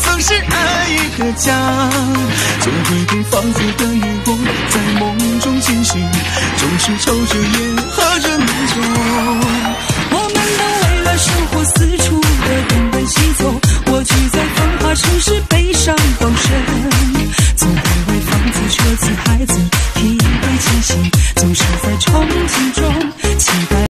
曾是爱一个家，总会被房子的月光在梦中惊醒，总是抽着烟喝着浓酒。 我们都为了生活四处的东奔西走，我居在繁华城市悲伤光身，总会为房子车子孩子疲惫前行，总是在憧憬